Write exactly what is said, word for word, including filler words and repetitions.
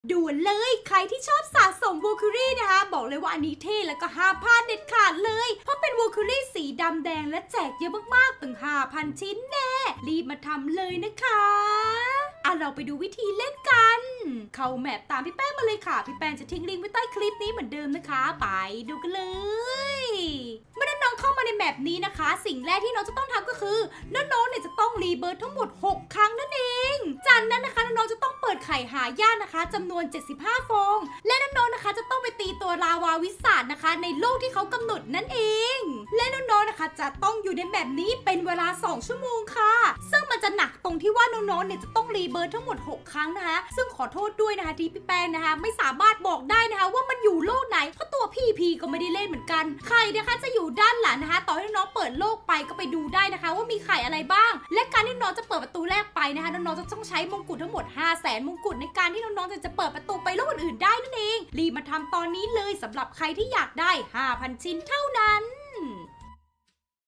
ด่วนเลยใครที่ชอบสะสมวูคูรี่นะคะบอกเลยว่าอันนี้เท่แล้วก็ห้ามพลาดเด็ดขาดเลยเพราะเป็นวูคูรี่สีดำแดงและแจกเยอะมากๆถึง ห้าพัน ชิ้นแน่รีบมาทำเลยนะคะอ่ะเราไปดูวิธีเล่นกันเข้าแมปตามพี่แป้งมาเลยค่ะพี่แป้งจะทิ้งลิงก์ไว้ใต้คลิปนี้เหมือนเดิมนะคะไปดูกันเลยเมื่อน้องเข้ามาในแมปนี้นะคะสิ่งแรกที่น้องจะต้องทำก็คือน้องๆเนี่ยจะต้องรีเบิร์ตทั้งหมดหกครั้งนั่นเองจากนั้นนะคะน้องๆจะต้องเปิดไข่หายากนะคะจำนวนเจ็ดสิบห้าฟองและน้องๆนะคะจะต้องไปตีตัวลาวาวิสาดนะคะในโลกที่เขากำหนดนั่นเองและน้องๆนะคะจะต้องอยู่ในแมปนี้เป็นเวลาสองชั่วโมงค่ะซึ่งมันจะหนักตรงที่ว่าน้องๆเนี่ยจะต้องรีเบิร์ตทั้งหมดหกครั้งนะคะซึ่งขอโทษด้วยนะคะที่พี่แป้งนะคะไม่สามารถบอกได้นะคะว่ามันอยู่โลกไหนเพราะตัวพี่พีก็ไม่ได้เล่นเหมือนกันไข่นะคะจะอยู่ด้านหลังนะคะต่อให้น้องเปิดโลกไปก็ไปดูได้นะคะว่ามีไข่อะไรบ้างและการที่น้องจะเปิดประตูแรกไปนะคะน้องๆจะต้องใช้มงกุฎทั้งหมด ห้าแสน มงกุฎในการที่น้องๆจะเปิดประตูไปโลกอื่นๆได้นั่นเองรีบมาทำตอนนี้เลยสำหรับใครที่อยากได้ ห้าพัน ชิ้นเท่านั้น